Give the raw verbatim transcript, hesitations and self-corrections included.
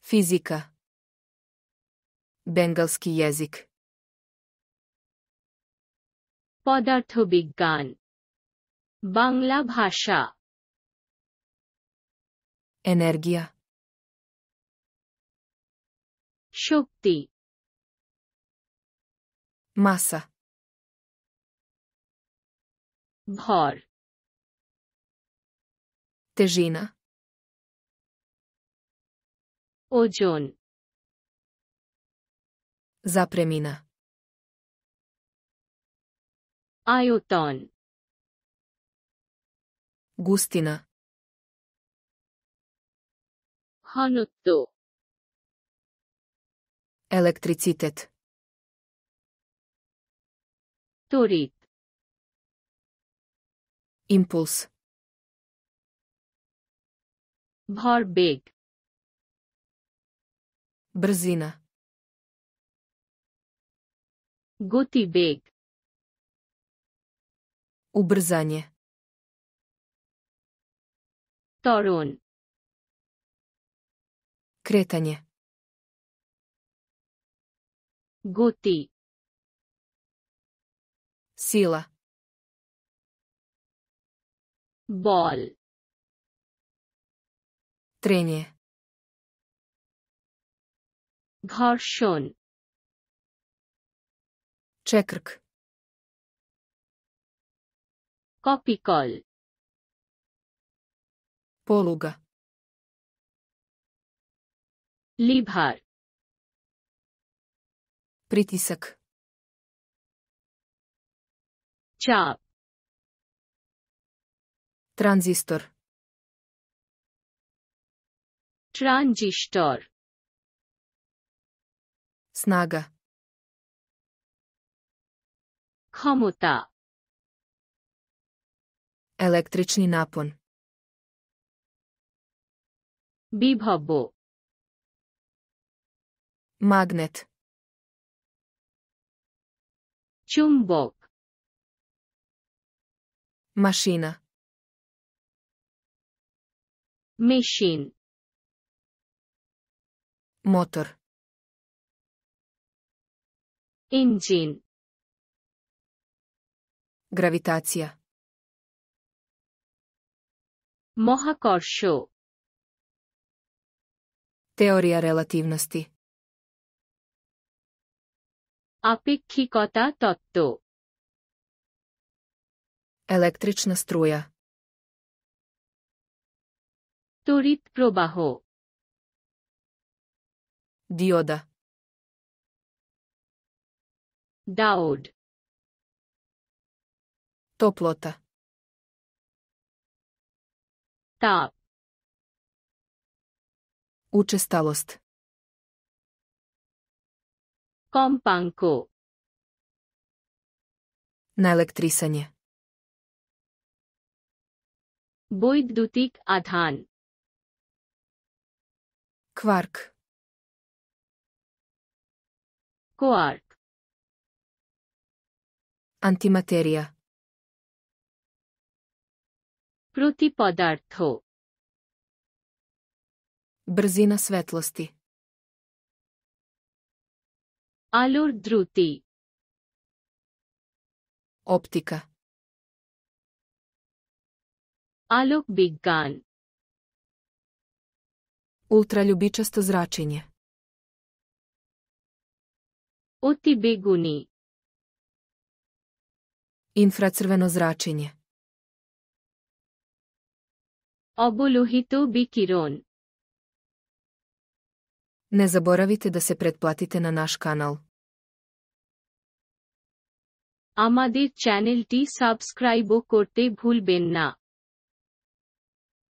Fizika. Bengalski jezik. পদার্থবিজ্ঞান বাংলা ভাষা Energija. শক্তি Masa. ভর Težina. ওজন Zapremina. আয়তন Gustina. ঘনত্ব Elektricitet. তড়িৎ Impuls. ভরবেগ Brzina. গতিবেগ Ubrzanje. ত্বরণ Kretanje. গতি Sila. বল Trenje. ঘর্ষণ Čekrk. কপিকল Poluga. Lever Pritisak. চাপ Tranzistor. Transistor Snaga. ক্ষমতা Električni napon. বিভব Magnet. চুম্বক Mašina. Machine Motor. Engine Gravitacija. মহাকর্ষ Teorija relativnosti. আপেক্ষিকতা তত্ত্ব Električna struja. তড়িৎ প্রবাহ Dioda. Diode Toplota. তাপ Učestalost. কম্পাঙ্ক Naelektrisanje. বৈদ্যুতিক আধান Kvark. Quark Antimaterija. প্রতিপদার্থ Brzina svetlosti. আলোর দ্রুতি Optika. আলোক বিজ্ঞান Ultraljubičasto zračenje. অতিবেগুনি Infracrveno zračenje. অবলোহিত বিকিরণ Ne zaboravite da se pretplatite na naš kanal. আমাদের চ্যানেলটি সাবস্ক্রাইবও করতে ভুলবেন না।